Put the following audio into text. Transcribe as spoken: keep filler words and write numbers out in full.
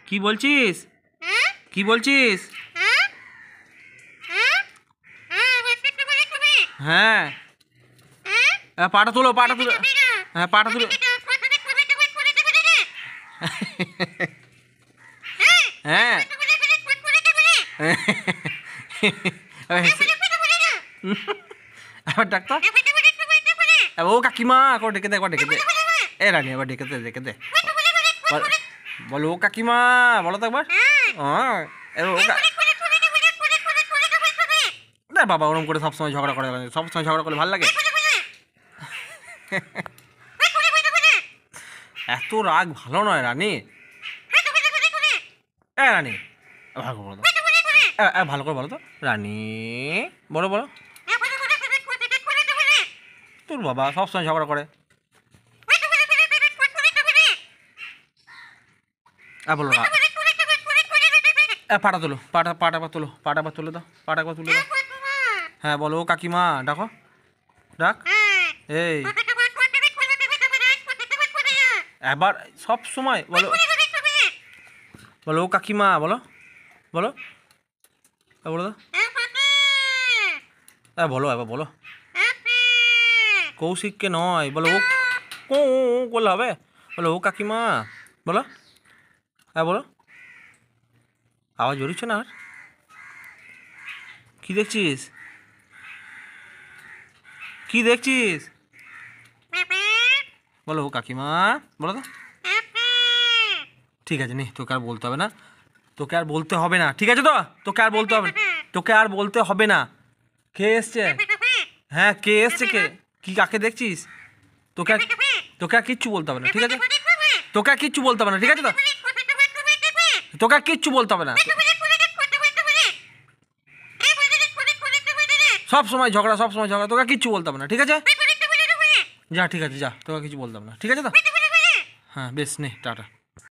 কি বলছিস? কি বলছিস? হ্যাঁ, পাটা তুলো, পাটা তুলো। হ্যাঁ, পাটা তুলো। হ্যাঁ, আবার ডাক্তার। ও কাকিমা, একবার ডেকে দে, একবার ডেকে দে। এ রানী, একবার ডেকে দে, ডেকে দে। বলো ও কাকিমা, বলো তো একবার। হ্যাঁ, বাবা ওরম করে সবসময় ঝগড়া করে, সবসময় ঝগড়া করে ভালো লাগে? এত রাগ ভালো নয় রানী। এ রানী, ভালো করে বলো তো, ভালো করে বলো তো রানী, বলো বলো। তোর বাবা সবসময় ঝগড়া করে। বলো না, পাটা তোলো, পাটা পাটা বা তোলো, পাটা বা তুলে দাও, পাটা বা তুলে দাও। হ্যাঁ বলো ও কাকিমা, ডাকো, ডাক। এই এবার সব সময় বলো, বলো ও কাকিমা, বলো বলো, বলো দাও। হ্যাঁ বলো, এবার বলো। কৌশিককে নয়, বলো ও, ও করলে হবে। বলো ও কাকিমা, বলো। হ্যাঁ বলো, আওয়াজ জড়িচ্ছে না আর? কি দেখছিস? কি দেখছিস? বলো ও কাকিমা, বলো তো। ঠিক আছে নে, তোকে আর বলতে হবে না, তোকে আর বলতে হবে না, ঠিক আছে তো? তোকে আর বলতে হবে, তোকে আর বলতে হবে না। কে এসছে? হ্যাঁ কে এসছে? কে? কি কাকে দেখছিস? তোকে আর, তোকে আর কিচ্ছু বলতে হবে না, ঠিক আছে? তোকে আর কিচ্ছু বলতে হবে না, ঠিক আছে তো? তোকে আর কিচ্ছু বলতে হবে না। সব সময় ঝগড়া, সব সময় ঝগড়া, তোকে আর কিচ্ছু বলতে হবে না, ঠিক আছে? যা, ঠিক আছে যা, তোকে কিছু বলতে হবে না, ঠিক আছে তো? হ্যাঁ বেশ, নে টাটা।